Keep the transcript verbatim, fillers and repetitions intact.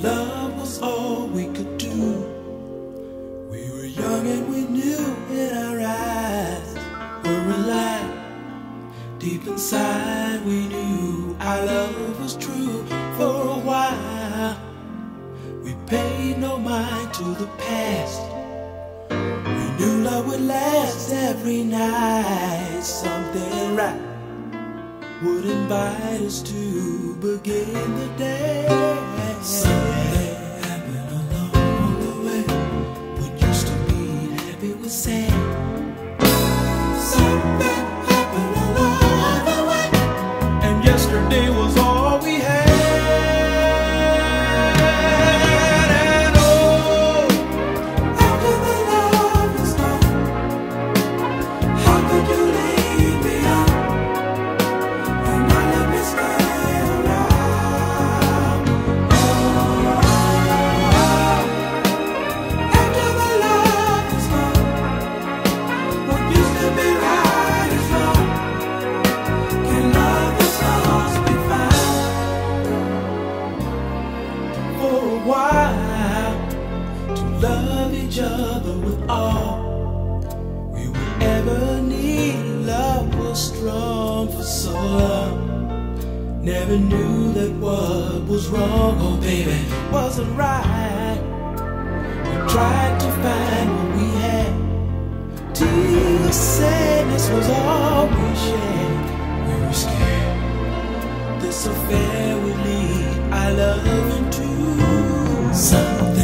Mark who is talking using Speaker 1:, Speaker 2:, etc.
Speaker 1: love was all we could do. We were young and we knew in our eyes were alive. Deep inside we knew our love was true. For a while we paid no mind to the past. We knew love would last every night. Something right would invite us to begin the day. Something happened along the way. What used to be happy was sad. Something happened along the way, and yesterday was all we had. And oh, after the love is gone, how could you leave me on? And not let me stay around. Oh, after the love is gone, what used to be right is wrong. Can love is lost be found? For a while, to love each other with all we would ever need. Love was strong for so long. Never knew that what was wrong, oh baby, wasn't right. We tried to find what we had, till sadness was all we shared. We were scared this affair would lead our love into something.